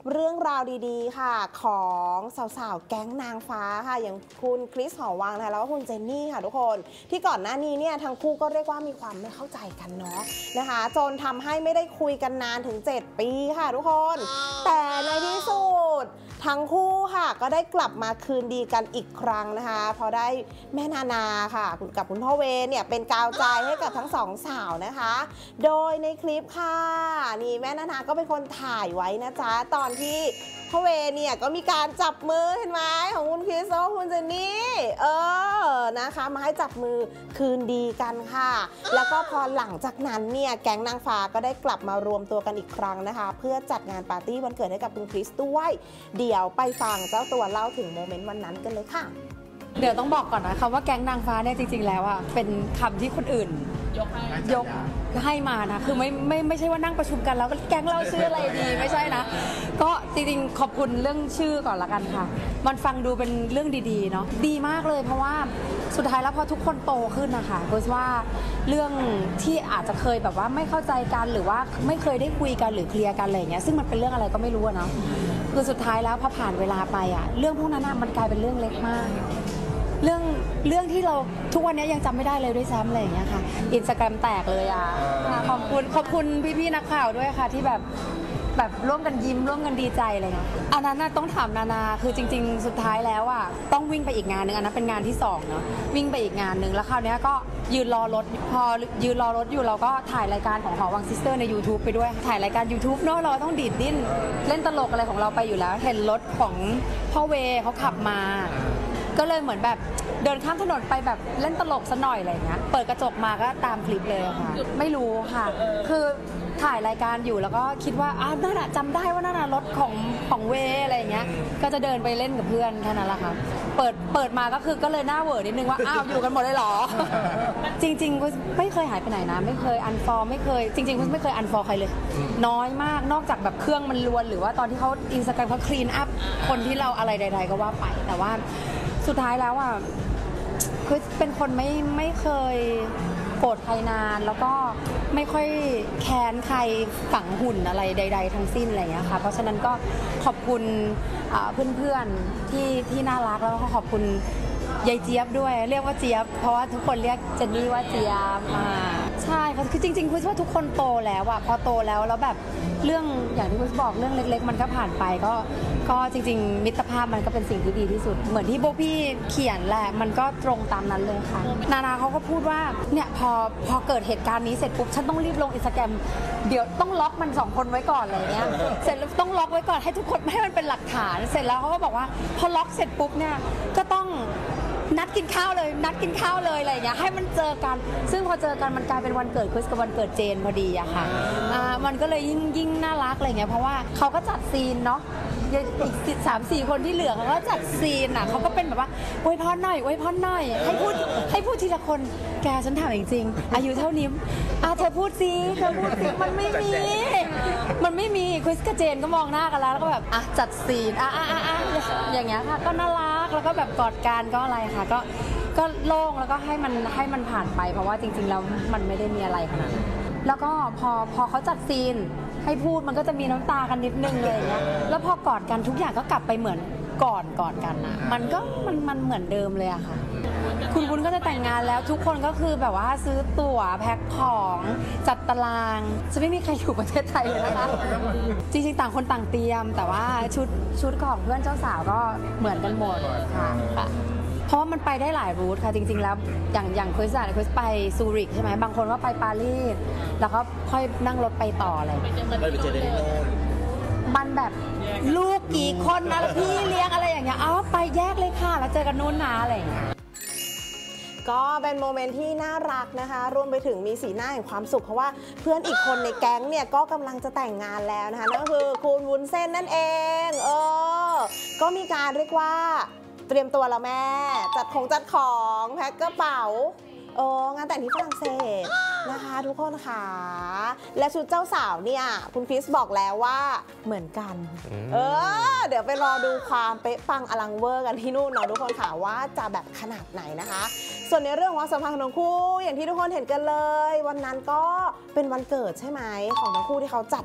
เรื่องราวดีๆค่ะของสาวๆแก๊งนางฟ้าค่ะอย่างคุณคริสหอวังนะคะแล้วก็คุณเจนนี่ค่ะทุกคนที่ก่อนหน้านี้เนี่ยทั้งคู่ก็เรียกว่ามีความไม่เข้าใจกันเนาะนะคะจนทำให้ไม่ได้คุยกันนานถึง7 ปีค่ะทุกคนแต่ในที่สุดทั้งคู่ค่ะก็ได้กลับมาคืนดีกันอีกครั้งนะคะพอได้แม่นานาค่ะกับคุณพ่อเวเนี่ยเป็นกาวใจให้กับทั้งสองสาวนะคะโดยในคลิปค่ะนี่แม่นานาก็เป็นคนถ่ายไว้นะจ๊ะตอนที่พ่อเวเนี่ยก็มีการจับมือเห็นไหมของคุณคริสและคุณเจนนี่นะคะมาให้จับมือคืนดีกันค่ะแล้วก็พอหลังจากนั้นเนี่ยแก๊งนางฟ้าก็ได้กลับมารวมตัวกันอีกครั้งนะคะเพื่อจัดงานปาร์ตี้วันเกิดให้กับคุณคริสด้วยเดี๋ยวไปฟังเจ้าตัวเล่าถึงโมเมนต์วันนั้นกันเลยค่ะเดี๋ยวต้องบอกก่อนนะคำว่าแก๊งนางฟ้าเนี่ยจริงๆแล้วอ่ะเป็นคำที่คนอื่นยกให้มานะคือไม่ใช่ว่านั่งประชุมกันแล้วแก๊งเราชื่ออะไรดีไม่ใช่นะก็จริงๆขอบคุณเรื่องชื่อก่อนละกันค่ะมันฟังดูเป็นเรื่องดีๆเนาะดีมากเลยเพราะว่าสุดท้ายแล้วพอทุกคนโตขึ้นนะคะก็ว่าเรื่องที่อาจจะเคยแบบว่าไม่เข้าใจกันหรือว่าไม่เคยได้คุยกันหรือเคลียร์กันอะไรอย่างเงี้ยซึ่งมันเป็นเรื่องอะไรก็ไม่รู้เนาะคือสุดท้ายแล้วพอผ่านเวลาไปอ่ะเรื่องพวกนั้นมันกลายเป็นเรื่องเล็กมากเรื่องที่เราทุกวันนี้ยังจำไม่ได้เลยด้วยซ้ำอะไรอย่างเงี้ยค่ะอินสตาแกรมแตกเลยอ่ะขอบคุณพี่ๆนักข่าวด้วยค่ะที่แบบร่วมกันยิ้มร่วมกันดีใจอะไรเงี้ยอันนั้นต้องถามนานาคือจริงๆสุดท้ายแล้วอ่ะต้องวิ่งไปอีกงานนึงอันนั้นเป็นงานที่2เนาะวิ่งไปอีกงานนึงแล้วคราวนี้ก็ยืนรอรถพอยืนรอรถอยู่เราก็ถ่ายรายการของหอวังซิสเตอร์ใน YouTube ไปด้วยถ่ายรายการ YouTube เนาะเราต้องดีดดิ้นเล่นตลกอะไรของเราไปอยู่แล้วเห็นรถของพ่อเวเขาขับมาก็เลยเหมือนแบบเดินข้ามถนนไปแบบเล่นตลกซะหน่อยอะไรเงี้ยเปิดกระจกมาก็ตามคลิปเลยค่ะไม่รู้ค่ะคือถ่ายรายการอยู่แล้วก็คิดว่านั่นน่ะจำได้ว่านั่นน่ะรถของเวอะไรเงี้ยก็จะเดินไปเล่นกับเพื่อนแค่นั้นแหละค่ะเปิดมาก็เลยหน้าเวอร์นิดนึงว่าอยู่กันหมดเลยเหรอ จริงๆก็ไม่เคยหายไปไหนนะไม่เคยอันฟอร์ไม่เคยจริงๆก็ไม่เคยอันฟอร์ใครเลยน้อยมากนอกจากแบบเครื่องมันรวนหรือว่าตอนที่เขาอินสตาแกรมเขาคลีนอัพคนที่เราอะไรใดๆก็ว่าไปแต่ว่าสุดท้ายแล้วอ่ะคือเป็นคนไม่เคยโกรธใครนานแล้วก็ไม่ค่อยแค้นใครฝังหุ่นอะไรใดๆทั้งสิ้นอะไรอย่างเงี้ยค่ะเพราะฉะนั้นก็ขอบคุณเพื่อนๆที่น่ารักแล้วก็ขอบคุณยายเจี๊ยบด้วยเรียกว่าเจี๊ยบเพราะว่าทุกคนเรียกเจนนี่ว่าเจี๊ยบใช่คือจริงๆคุณว่าทุกคนโตแล้วอะพอโตแล้วแบบเรื่องอย่างที่คุณบอกเรื่องเล็กๆมันก็ผ่านไปก็จริงๆมิตรภาพมันก็เป็นสิ่งที่ดีที่สุดเหมือนที่โบพี่เขียนแหละมันก็ตรงตามนั้นเลยค่ะนานาเขาก็พูดว่าเนี่ยพอเกิดเหตุการณ์นี้เสร็จปุ๊บฉันต้องรีบลงอินสตาแกรมเดี๋ยวต้องล็อกมัน2 คนไว้ก่อนอะไรเงี้ยเสร็จแล้วต้องล็อกไว้ก่อนให้ทุกคนให้มันเป็นหลักฐานเสร็จแล้วเขาก็บอกว่าพอล็อกเสร็จปุ๊บเนี่ยก็ต้องนัดกินข้าวเลยอะไรอย่างเงี้ยให้มันเจอกันซึ่งพอเจอกันมันกลายเป็นวันเกิดคริสกับวันเกิดเจนพอดีอะค่ะมันก็เลยยิ่งน่ารักอะไรเงี้ยเพราะว่าเขาก็จัดซีนเนาะอีก3-4 คนที่เหลือเขาก็จัดซีนอะเขาก็เป็นแบบว่าอวยพรหน่อยให้พูดทีละคนแกฉันถามจริงๆอายุเท่านี้เธอพูดสิมันไม่มีคริสกับเจนก็มองหน้ากันแล้วก็แบบจัดซีนอย่างเงี้ยค่ะก็น่ารักแล้วก็แบบกอดกันก็อะไรค่ะก็โล่งแล้วก็ให้มันผ่านไปเพราะว่าจริงๆแล้วมันไม่ได้มีอะไรขนาดนั้นแล้วก็พอเขาจัดซีนให้พูดมันก็จะมีน้ำตากันนิดนึงเลยอย่างเงี้ยแล้วพอกอดกันทุกอย่างก็กลับไปเหมือนก่อนกอดกันนะมันเหมือนเดิมเลยอะค่ะคุณวุ้นก็จะแต่งงานแล้วทุกคนก็คือแบบว่าซื้อตั๋วแพ็คของจัดตารางจะไม่มีใครอยู่ประเทศไทยเลยนะคะจริงๆต่างคนต่างเตรียมแต่ว่าชุดของเพื่อนเจ้าสาวก็เหมือนกันหมดค่ะเพราะว่ามันไปได้หลายรูทค่ะจริงๆแล้วอย่างคริสไปซูริกใช่ไหมบางคนว่าไปปารีสแล้วก็ค่อยนั่งรถไปต่ออะไรไปเจอได้ที่โน่นมันแบบลูกกี่คนนะพี่เลี้ยงอะไรอย่างเงี้ยไปแยกเลยค่ะแล้วเจอกันนู่นนะอะไรอย่างเงี้ยก็เป็นโมเมนต์ที่น่ารักนะคะรวมไปถึงมีสีหน้าแห่งความสุขเพราะว่าเพื่อนอีกคนในแก๊งเนี่ยก็กำลังจะแต่งงานแล้วนะคะนั่นก็คือคุณวุ้นเส้นนั่นเองก็มีการเรียกว่าเตรียมตัวแล้วแม่จัดของแพ็คกระเป๋างานแต่งที่ฝรั่งเศสนะคะทุกคนค่ะและชุดเจ้าสาวเนี่ยคุณคริสบอกแล้วว่าเหมือนกันเดี๋ยวไปรอดูความเป๊ะปังอลังเวอร์กันที่นู่นเนาะทุกคนค่ะว่าจะแบบขนาดไหนนะคะส่วนในเรื่องของสัมพันธ์ของทั้งคู่อย่างที่ทุกคนเห็นกันเลยวันนั้นก็เป็นวันเกิดใช่ไหมของทั้งคู่ที่เขาจัด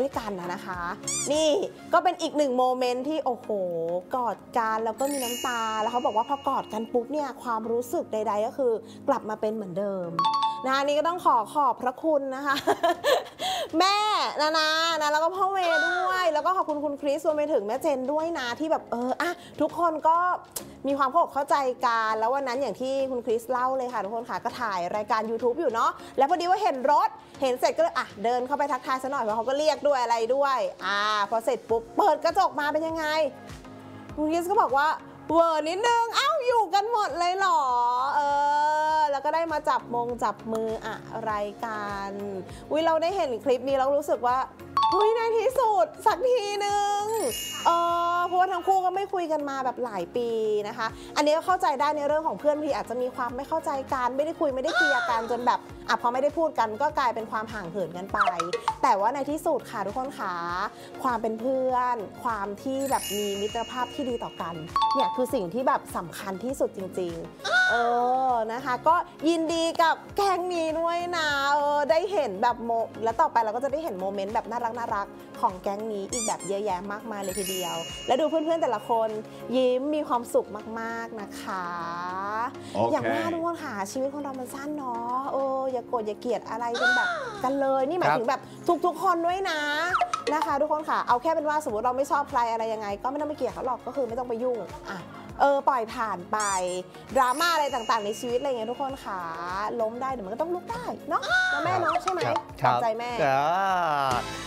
ด้วยกันนะคะ นี่ก็เป็นอีกหนึ่งโมเมนต์ที่โอ้โหกอดกันแล้วก็มีน้ำตาแล้วเขาบอกว่าพอกอดกันปุ๊บเนี่ยความรู้สึกใดๆก็คือกลับมาเป็นเหมือนเดิมนะนี่ก็ต้องขอบพระคุณนะคะ แม่นะแล้วก็พ่อเวย์ด้วยแล้วก็ขอบคุณคุณคริสรวมไปถึงแม่เจนด้วยนะที่แบบทุกคนก็มีความเข้าใจกันแล้ววันนั้นอย่างที่คุณคริสเล่าเลยค่ะทุกคนค่ะก็ถ่ายรายการ YouTube อยู่เนาะแล้วพอดีว่าเห็นรถเห็นเสร็จก็เลยเดินเข้าไปทักทายซะหน่อยเพราะเขาก็เรียกด้วยอะไรด้วยพอเสร็จปุ๊บเปิดกระจกมาเป็นยังไงคุณคริสก็บอกว่าเวอร์นิดนึงอยู่กันหมดเลยเหรอแล้วก็ได้มาจับมืออะไรกันเราได้เห็นคลิปนี้แล้วรู้สึกว่าในที่สุดสักทีนึงเพราะว่าทั้งคู่ก็ไม่คุยกันมาแบบหลายปีนะคะอันนี้ก็เข้าใจได้ในเรื่องของเพื่อนที่อาจจะมีความไม่เข้าใจกันไม่ได้คุยไม่ได้เคลียร์กันจนแบบพอไม่ได้พูดกันก็กลายเป็นความห่างเหินกันไปแต่ว่าในที่สุดค่ะทุกคนค่ะความเป็นเพื่อนความที่แบบมีมิตรภาพที่ดีต่อกันเนี่ยคือสิ่งที่แบบสำคัญที่สุดจริงๆนะคะก็ยินดีกับแก๊งนี้ด้วยนะได้เห็นแบบแล้วต่อไปเราก็จะได้เห็นโมเมนต์แบบน่ารักของแก๊งนี้อีกแบบเยอะแยะมากมายเลยทีเดียวและดูเพื่อนๆแต่ละคนยิ้มมีความสุขมากๆนะคะอย่างว่าทุกคนค่ะชีวิตของเรามันสั้นเนาะอย่าโกรธอย่าเกลียดอะไรกันแบบกันเลยนี่หมายถึงแบบทุกๆคนด้วยนะคะทุกคนค่ะเอาแค่เป็นว่าสมมติเราไม่ชอบใครอะไรยังไงก็ไม่ต้องไปเกลียดเขาหรอกก็คือไม่ต้องไปยุ่งปล่อยผ่านไปดราม่าอะไรต่างๆในชีวิตอะไรเงี้ยทุกคนค่ะล้มได้เดี๋ยวมันก็ต้องลุกได้เนาะแม่เนาะใช่ไหมขอบใจแม่